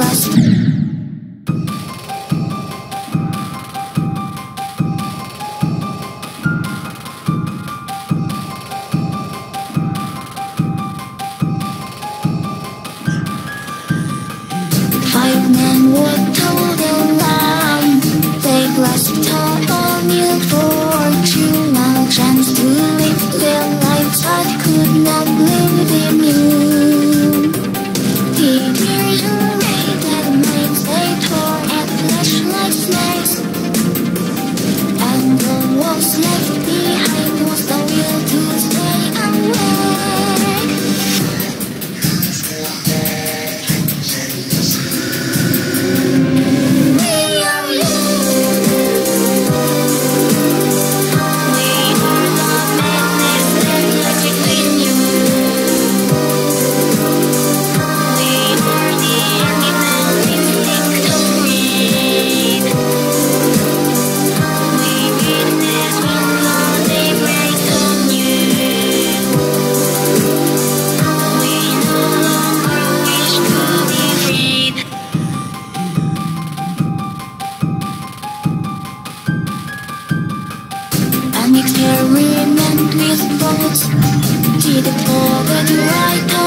Five men would toe the line. They grasped a new fortune, a chance to live their lives that could not live in you. The tears made their minds, they tore at flesh like snakes, and all was left behind was the will to stay awake. An experiment with boats, did it forget right?